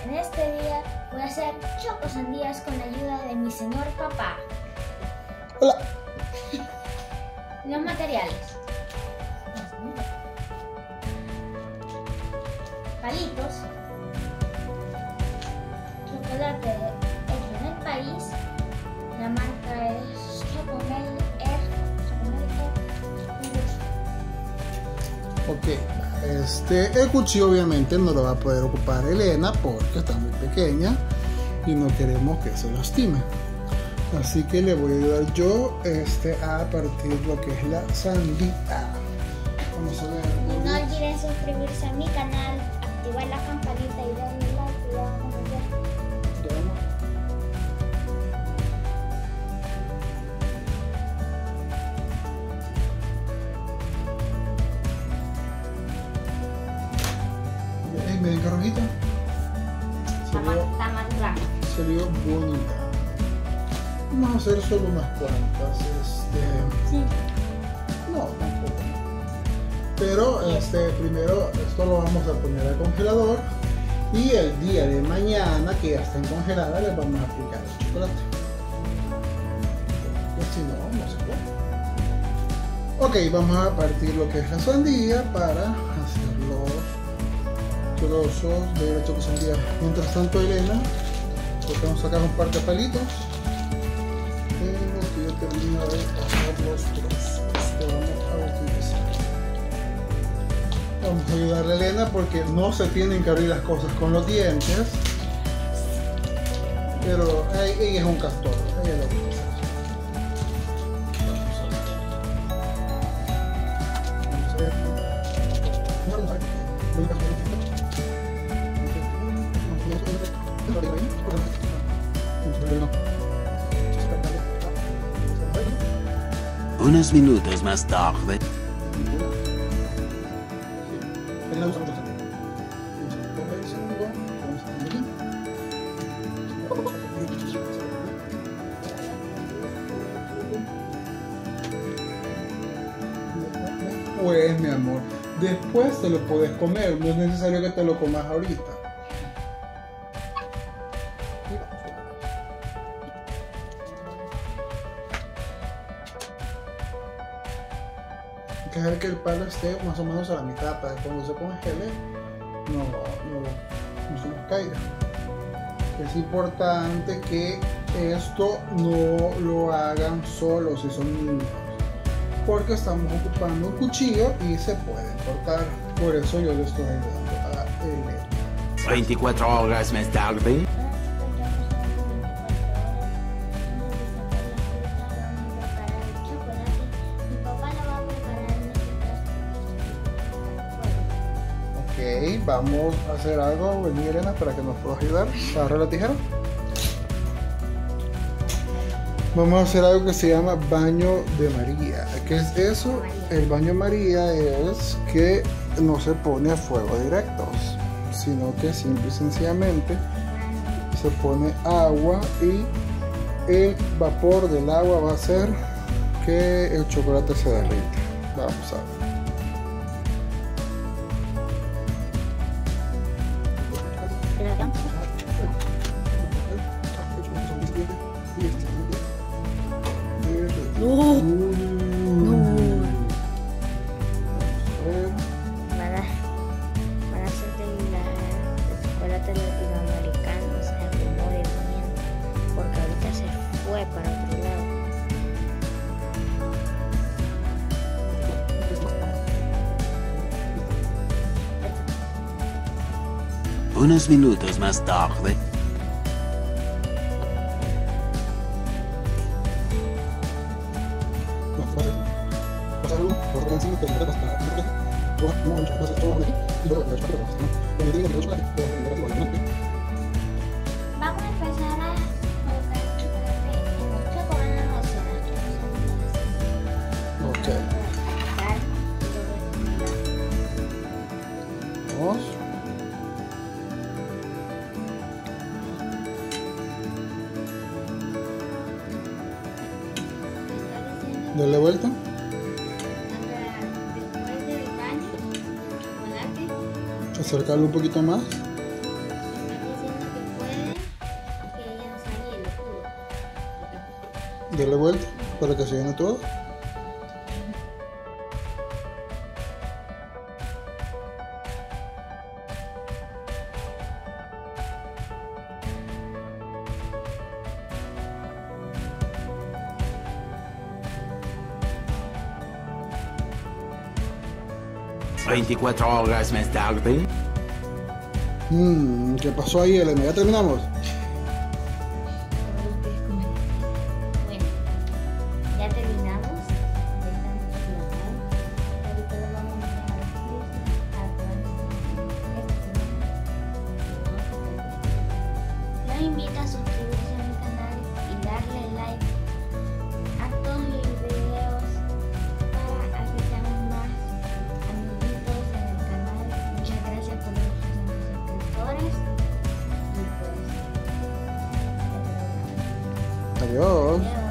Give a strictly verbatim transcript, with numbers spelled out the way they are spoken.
En este día voy a hacer choco sandías con la ayuda de mi señor papá. Hola. Los materiales: palitos, chocolate hecho en el país, la marca es Chocomel R. Ok, este, el cuchillo obviamente no lo va a poder ocupar Elena porque está muy pequeña y no queremos que se lastime. Así que le voy a ayudar yo este, a partir lo que es la sandía. Vamos a ver. Y no olviden suscribirse a mi canal, activar la campanita y darle like y ya vamos a ver. Hey, ¿me den carrojita? Está más, está más grande. Se vio bonita. Vamos a hacer solo unas cuantas. Este... Sí. No, tampoco. Pero este, primero esto lo vamos a poner al congelador y el día de mañana que ya estén congeladas les vamos a aplicar el chocolate. Porque si no, no se puede. Ok, vamos a partir lo que es la sandía para hacer los trozos de la choco sandía. Mientras tanto, Elena, pues vamos a sacar un par de palitos. Pero que yo termino de hacer los trozos que vamos a utilizar. Vamos a ayudarle a Elena porque no se tienen que abrir las cosas con los dientes. Pero ella es un castor, ella lo puede hacer. Vamos a ver. Vamos a ver. Unos minutos más tarde. Pues mi amor, después te lo puedes comer, no es necesario que te lo comas ahorita. Hay que dejar que el palo esté más o menos a la mitad para que cuando se congele no, no, no se nos caiga. Es importante que esto no lo hagan solos si son niños, porque estamos ocupando un cuchillo y se pueden cortar. Por eso yo le estoy ayudando a Elena. veinticuatro horas más tarde. Ok, vamos a hacer algo. Vení, Elena, para que nos puedas ayudar. Agarra la tijera. Vamos a hacer algo que se llama baño de María. ¿Qué es eso? El baño de María es que no se pone a fuego directo, sino que simple y sencillamente se pone agua y el vapor del agua va a hacer que el chocolate se derrita. Vamos a ver. No. No. Para, para hacer de la de chocolate latinoamericano, se hace movimiento, porque ahorita se fue para otro lado. Unos minutos más tarde. Vamos a empezar a colocar el chocolate en los chocolates, en los Ok. Vamos. Dale vuelta. Después del baño, chocolate, Acercarlo un poquito más. está diciendo Dale vuelta para que se llene todo. veinticuatro horas más tarde. Mm, ¿qué pasó ahí, Elena? ¿Ya terminamos? Bueno, ya terminamos. Ya estamos colocados. Ahorita lo vamos a dejar listo para probar. Los invito a suscribirse a mi canal y darle like a todos mis videos para que seamos más amiguitos en el canal. Muchas gracias por los suscriptores y pues ya terminamos. Adiós. Adiós.